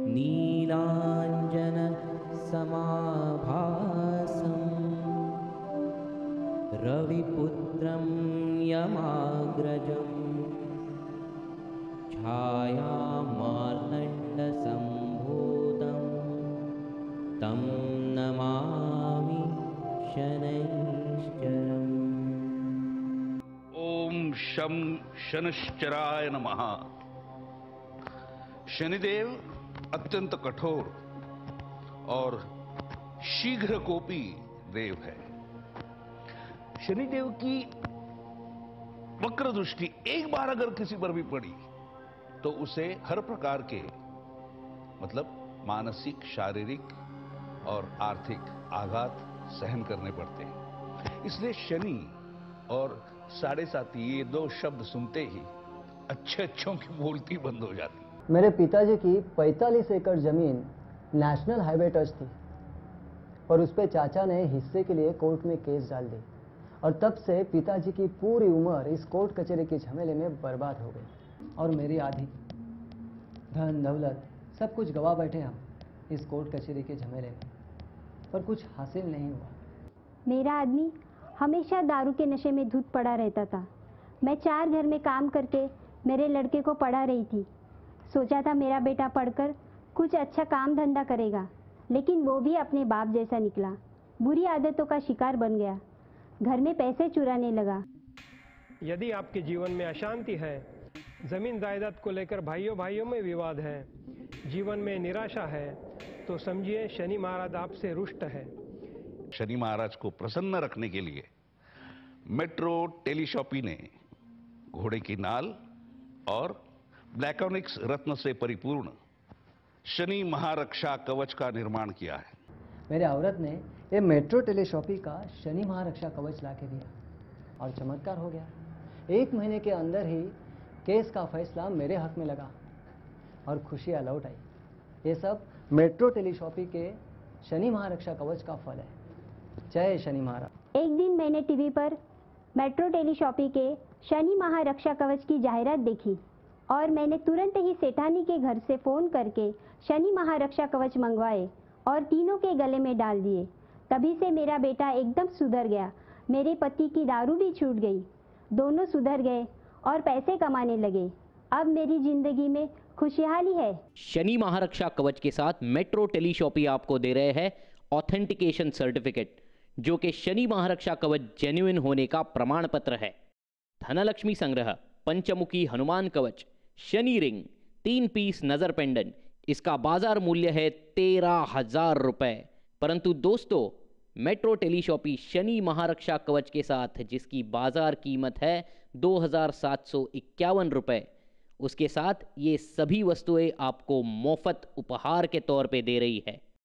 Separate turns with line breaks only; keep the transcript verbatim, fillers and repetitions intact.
नीलाञ्जनसमाभासम् रविपुत्रं यमाग्रजं छायामार्तण्डसम्भूतं तं नमामि शनैश्चरम्।
ओम शं शनश्चराय नमः। शनिदेव अत्यंत कठोर और शीघ्रकोपी देव है। शनिदेव की वक्र दृष्टि एक बार अगर किसी पर भी पड़ी तो उसे हर प्रकार के मतलब मानसिक, शारीरिक और आर्थिक आघात सहन करने पड़ते हैं। इसलिए शनि और साढ़े साथी ये दो शब्द सुनते ही अच्छे अच्छों की बोलती बंद हो जाती।
मेरे पिताजी की पैंतालीस एकड़ जमीन नेशनल हाईवे टच थी और उस पे चाचा ने हिस्से के लिए कोर्ट में केस डाल दी और तब से पिताजी की पूरी उम्र इस कोर्ट कचहरी के झमेले में बर्बाद हो गई और मेरी आधी धन दौलत सब कुछ गवा बैठे हम इस कोर्ट कचहरी के झमेले में, पर कुछ हासिल नहीं हुआ।
मेरा आदमी हमेशा दारू के नशे में धुत पड़ा रहता था। मैं चार घर में काम करके मेरे लड़के को पढ़ा रही थी। सोचा था मेरा बेटा पढ़कर कुछ अच्छा काम धंधा करेगा, लेकिन वो भी अपने बाप जैसा निकला। बुरी आदतों का शिकार बन गया, घर में पैसे चुराने लगा।
यदि आपके जीवन में अशांति है, जमीन जायदाद को लेकर भाइयों भाइयों में विवाद है, जीवन में निराशा है, तो समझिए शनि महाराज आपसे रुष्ट है।
शनि महाराज को प्रसन्न रखने के लिए मेट्रो टेलीशॉपी ने घोड़े की नाल और ब्लैकोनिक्स रत्न से परिपूर्ण शनि महारक्षा कवच का निर्माण किया है।
मेरे औरत ने ये मेट्रो टेलीशॉपी का शनि महारक्षा कवच ला के दिया और चमत्कार हो गया। एक महीने के अंदर ही केस का फैसला मेरे हक में लगा और खुशियाँ लौट आई। ये सब मेट्रो टेलीशॉपी के शनि महारक्षा कवच का फल है। जय शनि महाराज।
एक दिन मैंने टीवी पर मेट्रो टेलीशॉपी के शनि महारक्षा कवच की जाहिरात देखी और मैंने तुरंत ही सेठानी के घर से फोन करके शनि महारक्षा कवच मंगवाए और तीनों के गले में डाल दिए। तभी से मेरा बेटा एकदम सुधर गया। मेरे पति की दारू भी छूट गई, दोनों सुधर गए और पैसे कमाने लगे। अब मेरी जिंदगी में खुशहाली है।
शनि महारक्षा कवच के साथ मेट्रो टेलीशॉपी आपको दे रहे हैं ऑथेंटिकेशन सर्टिफिकेट, जो कि शनि महारक्षा कवच जेन्युइन होने का प्रमाण पत्र है। धनलक्ष्मी संग्रह, पंचमुखी हनुमान कवच, शनि रिंग, तीन पीस नजर पेंडेंट, इसका बाजार मूल्य है तेरह हजार रुपए। परंतु दोस्तों, मेट्रो टेलीशॉपी शनि महारक्षा कवच के साथ जिसकी बाजार कीमत है दो हजार सात सौ इक्यावन रुपए, उसके साथ ये सभी वस्तुएं आपको मुफ्त उपहार के तौर पे दे रही है।